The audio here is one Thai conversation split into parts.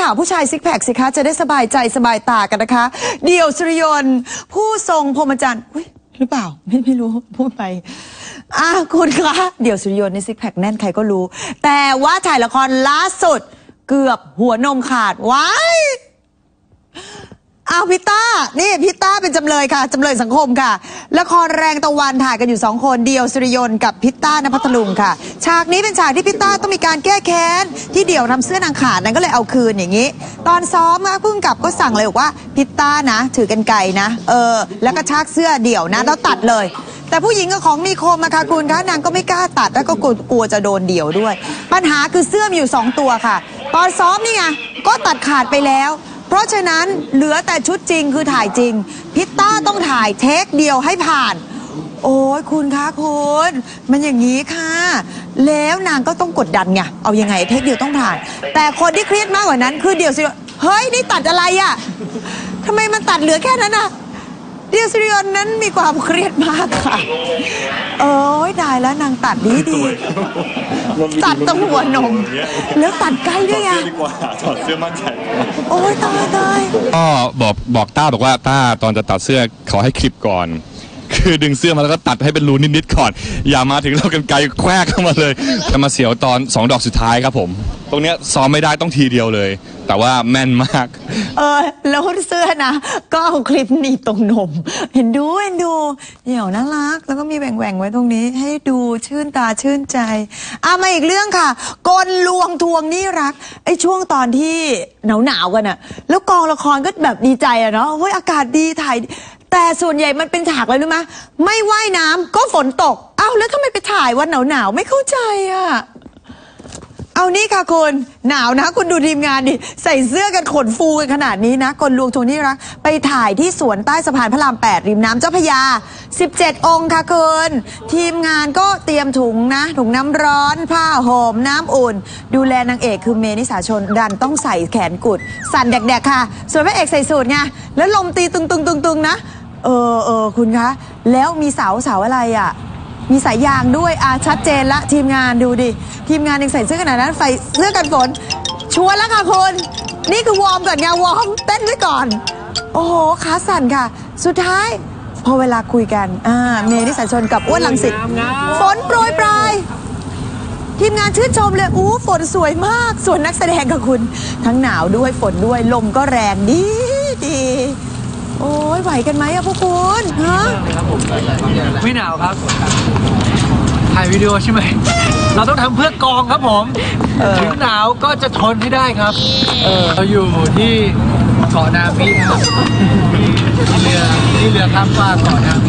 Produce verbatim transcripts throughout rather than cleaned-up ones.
หาผู้ชายซิกแพคสิคะจะได้สบายใจสบายตากันนะคะเดี่ยวสุริยนต์ผู้ทรงพรหมจรรย์หรือเปล่าไม่ไม่รู้พูดไปอ่ะคุณคะเดี่ยวสุริยนต์ในซิกแพคแน่นใครก็รู้แต่ว่าถ่ายละครล่าสุดเกือบหัวนมขาดว้ายอ้าวพิต้านี่พิต้าเป็นจำเลยค่ะจำเลยสังคมค่ะละครแรงตะวันถ่ายกันอยู่สองคนเดี่ยวสุริยนต์กับพิต้าณพัทลุงค่ะฉากนี้เป็นฉากที่พิต้าต้องมีการแก้แค้นที่เดี่ยวทำเสื้อนางขาดนั้นก็เลยเอาคืนอย่างนี้ตอนซ้อมนะพุ่งกับก็สั่งเลยบอกว่าพิต้านะถือกันไกนะเออแล้วก็ชากเสื้อเดี่ยวนะแล้วตัดเลยแต่ผู้หญิงกับของมีคมอะค่ะคุณคะนางก็ไม่กล้าตัดแล้วก็กลัวจะโดนเดี่ยวด้วยปัญหาคือเสื้อมีอยู่สองตัวค่ะตอนซ้อมนี่ไงก็ตัดขาดไปแล้วเพราะฉะนั้นเหลือแต่ชุดจริงคือถ่ายจริงพิต้าต้องถ่ายเทคเดียวให้ผ่านโอ้ยคุณคะคุณมันอย่างนี้ค่ะแล้วนางก็ต้องกดดันไงเอายังไงเทคเดียวต้องผ่านแต่คนที่เครียดมากกว่านั้นคือเดี่ยวสิเฮ้ยนี่ตัดอะไรอะทำไมมันตัดเหลือแค่นั้นอะเดี่ยวสุริยนต์นั้นมีความเครียดมากค่ะเอ้ยได้แล้วนางตัดดีดีตัดตรงหัวนมแล้วตัดใกล้ด้วยไงถอดเสื้อมั่นใจโอ้ยตายตายก็บอกบอกต้าบอกว่าต้าตอนจะตัดเสื้อขอให้คลิปก่อนคือดึงเสื้อมาแล้วก็ตัดให้เป็นรูนิดๆก่อนอย่ามาถึงเรากันไกลแควกเข้ามาเลยจะมาเสียวตอนสองดอกสุดท้ายครับผมตรงเนี้ยซ้อมไม่ได้ต้องทีเดียวเลยแต่ว่าแม่นมากเออแล้วเสื้อนะก็เอาคลิปหนีบตรงนมเห็นดูเห็นดูเดี๋ยวน่ารักแล้วก็มีแหว่งๆไว้ตรงนี้ให้ดูชื่นตาชื่นใจอ่ะมาอีกเรื่องค่ะกลลวงทวงหนี้รักไอ้ช่วงตอนที่หนาวๆกันอะแล้วกองละครก็แบบดีใจอะเนาะเฮ้ยอากาศดีถ่ายแต่ส่วนใหญ่มันเป็นฉากอะไรรู้ไหมไม่ว่ายน้ำก็ฝนตกเอ้าแล้วทำไมไปถ่ายวันหนาวๆไม่เข้าใจอะเอานี่ค่ะคุณหนาวนะคุณดูทีมงานดิใส่เสื้อกันขนฟูกันขนาดนี้นะกลลวงทวงหนี้รักไปถ่ายที่สวนใต้สะพานพระรามแปดริมน้ำเจ้าพระยาสิบเจ็ดองค์ค่ะคุณทีมงานก็เตรียมถุงนะถุงน้ำร้อนผ้าห่มน้ำอุ่นดูแลนางเอกคือเมนิสาชนดันต้องใส่แขนกุดสั่นแดกๆค่ะส่วนพระเอกใส่สูทไงแล้วลมตีตึงๆๆๆนะเออเออคุณคะแล้วมีเสาเสาอะไรอ่ะมีสายยางด้วยอ่ะชัดเจนละทีมงานดูดิทีมงานยังใส่เสื้อขนาดนั้นใส่เสื้อกันฝนชวนแล้วค่ะคุณนี่คือวอร์มก่อนไงวอร์มเต้นไว้ก่อนโอ้โหขาสั่นค่ะสุดท้ายพอเวลาคุยกันอ่าเมนิสาชนกับอ้วนรังสิตฝนโปรยปลายทีมงานชื่นชมเลยอู้ฝนสวยมากส่วนนักแสดงกับคุณทั้งหนาวด้วยฝนด้วยลมก็แรงดีดีโอ้ยไหวกันไหมอะพวกคุณฮะไม่หนาวครับถ่ายวิดีโอใช่ไหมเราต้องทำเพื่อกองครับผมถึงหนาวก็จะทนให้ได้ครับเราอยู่ที่เกาะนามิครับที่เรือที่เรือข้ามฟากเกาะนามิ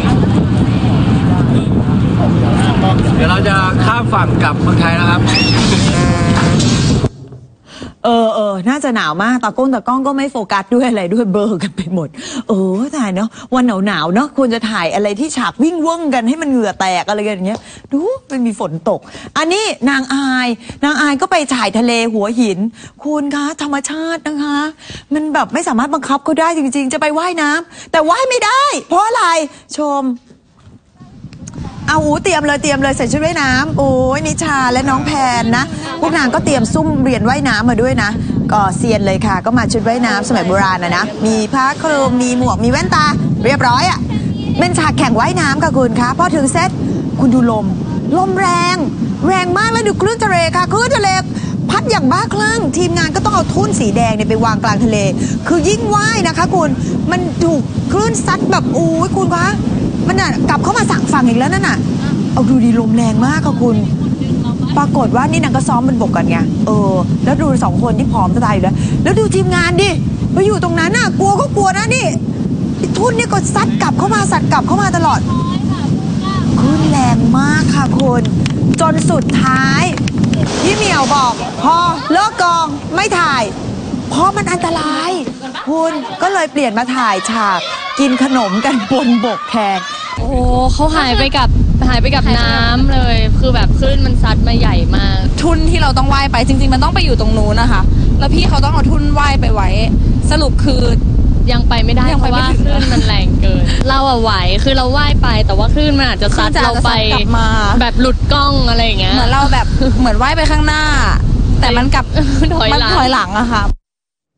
เดี๋ยวเราจะข้ามฝั่งกลับเมืองไทยนะครับเออเออน่าจะหนาวมากตากล้องตากล้องก็ไม่โฟกัสด้วยอะไรด้วยเบลอกันไปหมดเออถ่ายเนาะวันหนาวหนาวเนาะควรจะถ่ายอะไรที่ฉากวิ่งว่องกันให้มันเหงื่อแตกอะไรกันอย่างเงี้ยดูมันมีฝนตกอันนี้นางอายนางอายก็ไปถ่ายทะเลหัวหินคุณคะธรรมชาตินะคะมันแบบไม่สามารถบังคับเขาได้จริงๆจะไปว่ายน้ำแต่ว่ายไม่ได้เพราะอะไรชมเอาอูเตรียมเลยเตรียมเลยใส่ชุดว่ายน้ำโอ้ยนิชาและน้องแพนนะพวกนางก็เตรียมซุ่มเรียนว่ายน้ำมาด้วยนะก็เซียนเลยค่ะก็มาชุดว่ายน้ำสมัยโบราณนะนะมีผ้าคลุมมีหมวกมีแว่นตาเรียบร้อยอ่ะเป็นฉากแข่งว่ายน้ำค่ะคุณคะพอถึงเซตคุณดูลมลมแรงแรงมากแล้วดูคลื่นทะเลค่ะคลื่นทะเลพัดอย่างบ้าคลั่งทีมงานก็ต้องเอาทุ่นสีแดงเนี่ยไปวางกลางทะเลคือยิ่งว่ายนะคะคุณมันถูกคลื่นซัดแบบอู้ยคุณคะมันน่ะกลับเข้ามาสั่งฝั่งอีกแล้วนั่นน่ะเอาดูดีลมแรงมากค่ะคุณปรากฏว่านี่นางก็ซ้อมบนบกกันไงเออแล้วดูสองคนที่พร้อมจะตายอยู่แล้วแล้วดูทีมงานดิไปอยู่ตรงนั้นน่ะกลัวก็กลัวนะนี่ทุ่นนี่ก็ซัดกลับเข้ามาซัดกลับเข้ามาตลอดคลื่นแรงมากค่ะคุณจนสุดท้ายพี่เหมียวบอกพอเลิกกองไม่ถ่ายเพราะมันอันตรายคุณก็เลยเปลี่ยนมาถ่ายฉากกินขนมกันบนบกแทนโอ้เขาหายไปกับหายไปกับน้ำเลยคือแบบคลื่นมันซัดมาใหญ่มากทุ่นที่เราต้องว่ายไปจริงๆมันต้องไปอยู่ตรงนู้นนะคะแล้วพี่เขาต้องเอาทุ่นว่ายไปไว้สรุปคือยังไปไม่ได้เพราะว่าคลื่นมันแรงเกินเราอะไหวคือเราว่ายไปแต่ว่าคลื่นมันอาจจะซัดเราไปแบบหลุดกล้องอะไรอย่างเงี้ยเหมือนเราแบบเหมือนว่ายไปข้างหน้าแต่มันกลับถอยหลังถอยหลังอะค่ะ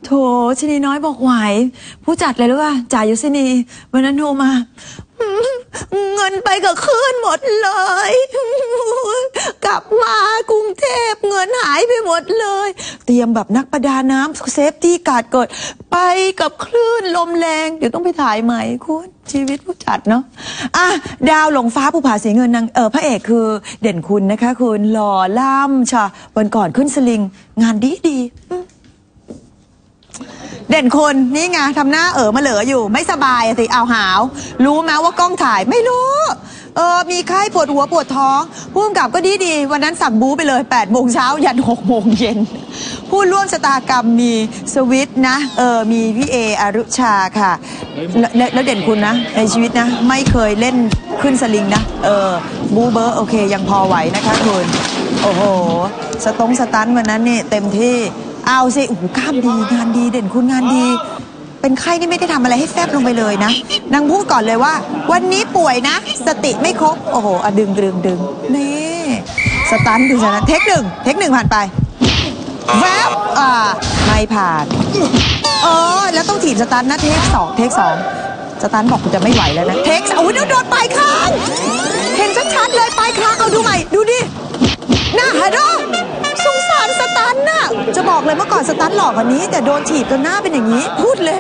โถชนีน้อยบอกไหวผู้จัดเลยหรือว่าจ่ายยุสินีวันนั้นโทรมาเงินไปกับคลื่นหมดเลยกลับมากรุงเทพเงินหายไปหมดเลยเตรียมแบบนักประดาน้ำเซฟตี้การ์ดเกิดไปกับคลื่นลมแรงเดี๋ยวต้องไปถ่ายใหม่คุณชีวิตผู้จัดเนาะอ่ะดาวหลงฟ้าภูผาสีเงินนางเออพระเอกคือเด่นคุณนะคะคุณหล่อล่ำชะวันก่อนขึ้นสลิงงานดีดีเด่นคนนี่ไงทำหน้าเออมาเหลืออยู่ไม่สบายสิเอาหาวรู้ไหมว่ากล้องถ่ายไม่รู้เออมีไข้ปวดหัวปวดท้องผู้กำกับก็ดีดีวันนั้นสั่งบู๊ไปเลยแปดโมงเช้ายันหกโมงเย็นผู้ร่วมชะตากรรมมีสวิตนะเออมีพี่เออรุชาค่ะแล้วเด่นคุณนะในชีวิตนะไม่เคยเล่นขึ้นสลิงนะเออบู๊เบอร์โอเคยังพอไหวนะคะคุณโอ้โหสตงสตันวันนั้นนี่เต็มที่เอาสิโอ้โหกล้ามดีงานดีเด่นคุณงานดีเป็นไข้นี่ไม่ได้ทำอะไรให้แฟบลงไปเลยนะนางพูดก่อนเลยว่าวันนี้ป่วยนะสติไม่ครบโอ้โหอะดึงดึงดึงนี่สตันดูชนะเทคหนึ่งเทคหนึ่งผ่านไปแวบอ่าไม่ผ่านเออแล้วต้องถีบสตันนะเทคสองเทคสองสตันบอกคุณจะไม่ไหวแล้วนะเทคโอ้ยโดนปลายคางเห็นชัดๆเลยปลายคางเอาดูใหม่ดูดิหน้าฮะดอสงสารสตันน่ะจะบอกเลยเมื่อก่อนสตันหลอกกว่านี้แต่โดนถีบจนหน้าเป็นอย่างนี้พูดเลย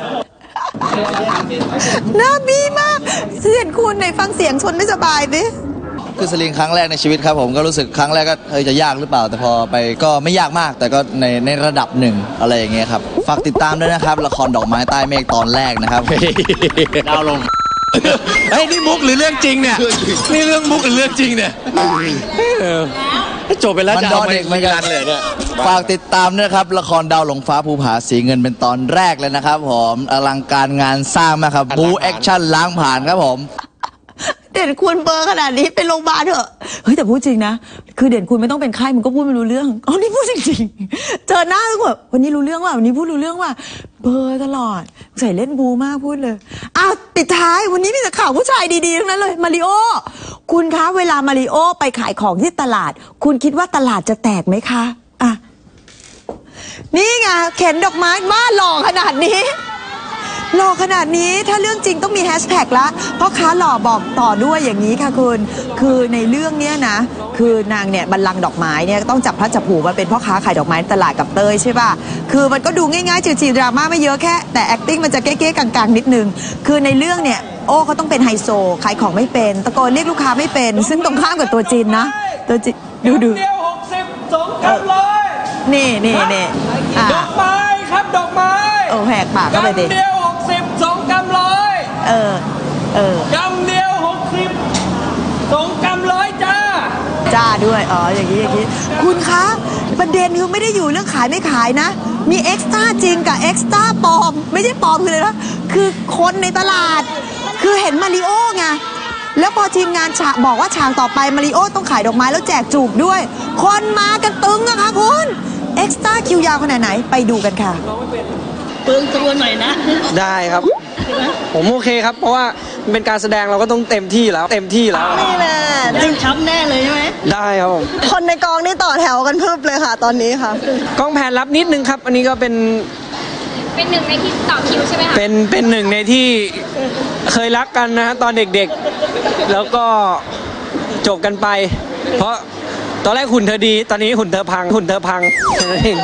หน้าบีมากเสียงคุณในฟังเสียงชนไม่สบายดิคือสลิงครั้งแรกในชีวิตครับผมก็รู้สึกครั้งแรกก็เออจะยากหรือเปล่าแต่พอไปก็ไม่ยากมากแต่ก็ในในระดับหนึ่งอะไรอย่างเงี้ยครับฝากติดตามด้วยนะครับละครดอกไม้ใต้เมฆตอนแรกนะครับดาวลงเฮ้ยนี่มุกหรือเรื่องจริงเนี่ยนี่เรื่องมุกหรือเรื่องจริงเนี่ยจบไปแล้วจะเอาไปไม่กันเลยเนี่ยฝากติดตามนะครับละครดาวหลงฟ้าภูผาสีเงินเป็นตอนแรกเลยนะครับผมอลังการงานสร้างมากครับบูแอคชั่นล้างผ่านครับผมเด่นคุณเบอร์ขนาดนี้เป็นโรงพยาบาลเถอะเฮ้ยแต่พูดจริงนะคือเด่นคุณไม่ต้องเป็นไข้มันก็พูดไม่รู้เรื่องอ๋อนี่พูดจริงๆเจอหน้าก็แบบวันนี้รู้เรื่องว่าวันนี้พูดรู้เรื่องว่าเบอร์ตลอดใส่เล่นบูมากพูดเลยอ้าวปิดท้ายวันนี้มีแต่ข่าวผู้ชายดีๆทั้งนั้นเลยมาริโอคุณคะเวลามาริโอไปขายของที่ตลาดคุณคิดว่าตลาดจะแตกไหมคะอ่ะนี่ไงเข็นดอกไม้บ้าหล่อขนาดนี้หล่อขนาดนี้ถ้าเรื่องจริงต้องมีแฮชแท็กละเพราะค้าหล่อบอกต่อด้วยอย่างนี้ค่ะคุณคือในเรื่องเนี้ยนะคือนางเนี่ยบัลลังก์ดอกไม้เนี่ยต้องจับพลัดจับผลูมาเป็นพ่อค้าขายดอกไม้ตลาดกับเต้ยใช่ป่ะคือมันก็ดูง่ายๆจิ๋วๆดราม่าไม่เยอะแค่แต่ acting มันจะเก๊ๆกลางๆนิดนึงคือในเรื่องเนี่ยโอ้เขาต้องเป็นไฮโซขายของไม่เป็นตะโกนเรียกลูกค้าไม่เป็นซึ่งตรงข้ามกับตัวจีนนะตัวจีนดูดูเดียวหกสิบสองกำร้อยนี่นี่นี่ดอกไม้ครับดอกไม้โอ้แหกปากเข้าไปดิสองกำร้อยเออเออกำเดียวหกสิบสองกำร้อยจ้าจ้าด้วยอ๋ออย่างนี้อย่างนี้คุณคะประเด็นคือไม่ได้อยู่เรื่องขายไม่ขายนะมีเอ็กซ์ตร้าจริงกับเอ็กซ์ตร้าปลอมไม่ใช่ปลอมคือเลยนะคือคนในตลาดคือเห็นมาริโอไงแล้วพอทีมงานฉากบอกว่าฉากต่อไปมาริโอต้องขายดอกไม้แล้วแจกจูบด้วยคนมากันตึงอะค่ะคุณเอ็กซ์ตร้าคิวยาวขนาดไหนไปดูกันค่ะเปิงตัวหน่อยนะได้ครับผมโอเคครับเพราะว่าเป็นการแสดงเราก็ต้องเต็มที่แล้วเต็มที่แล้วนี่แหละจริงช้ำแน่เลยใช่ไหมได้ครับผมคนในกองนี่ต่อแถวกันเพิ่มเลยค่ะตอนนี้ค่ะกองแผนรับนิดนึงครับอันนี้ก็เป็นเป็นหนึ่งในที่ต่อคิวใช่ไหมคะเป็นเป็นหนึ่งในที่เคยรักกันนะตอนเด็กๆแล้วก็จบกันไปเพราะตอนแรกหุ่นเธอดีตอนนี้หุ่นเธอพังหุ่นเธอพังนั่นเอง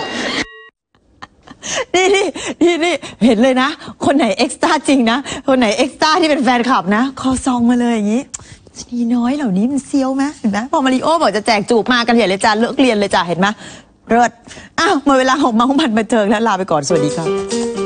นี่นี่นี่นี่เห็นเลยนะคนไหนเอ็กซ์ตร้าจริงนะคนไหนเอ็กซ์ตร้าที่เป็นแฟนคลับนะคอซองมาเลยอย่างนี้นีน้อยเหล่านี้มันเซียวไหมเห็นไหมพอมาริโอบอกจะแจกจูบมากันใหญ่เลยจ้าเลิกเรียนเลยจ้าเห็นไหมเลิศอ้าวหมดเวลาของเมาส์มันบันเทิงแล้วลาไปก่อนสวัสดีครับ